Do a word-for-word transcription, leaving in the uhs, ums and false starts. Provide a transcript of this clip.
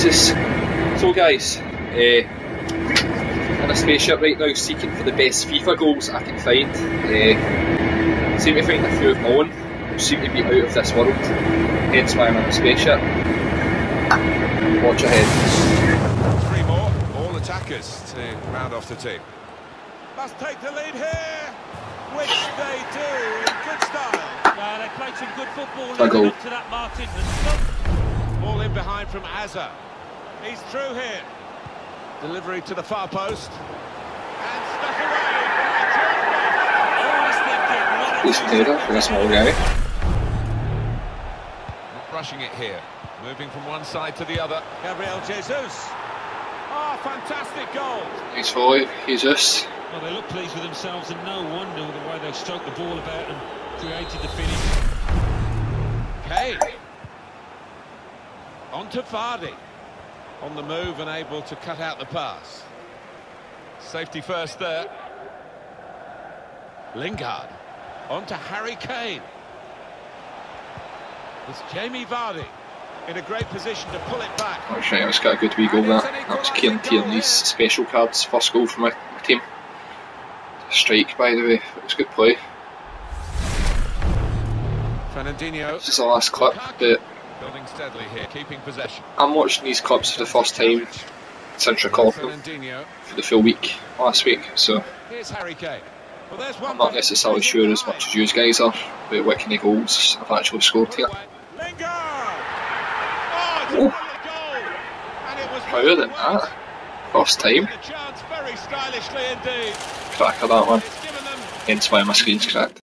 Jesus. So guys, uh, in a spaceship right now seeking for the best FIFA goals I can find. Uh, seem to find a few of my own, which seem to be out of this world, hence why I'm in a spaceship. Watch ahead. Three more, all attackers to round off the team. Must take the lead here, which they do in good style. Yeah, they played some good football leading up to that, Martin. Ball in behind from Azza. He's through here. Delivery to the far post. And stuck away. Decent header for a small guy. Not rushing it here. Moving from one side to the other. Gabriel Jesus. Oh, fantastic goal. Nice volley, Jesus. Well, they look pleased with themselves, and no wonder the way they stroked the ball about and created the finish. Kane. On to Vardy. On the move and able to cut out the pass. Safety first there. Lingard. On to Harry Kane. It's Jamie Vardy in a great position to pull it back. That's right, that's got a good wee goal there. That was Kieran Tierney's special cards, first goal for my team. Strike, by the way, it was good play. Fernandinho. This is the last clip, but Building steadily here, keeping possession. I'm watching these clips for the first time since recording them for the full week last week, so Here's Harry Kane. Well, there's one I'm not necessarily sure as much as you guys are about what kind of goals I've actually scored here. Lingard. Oh, Higher than that. First time. Cracker that one. Hence why my screen's cracked.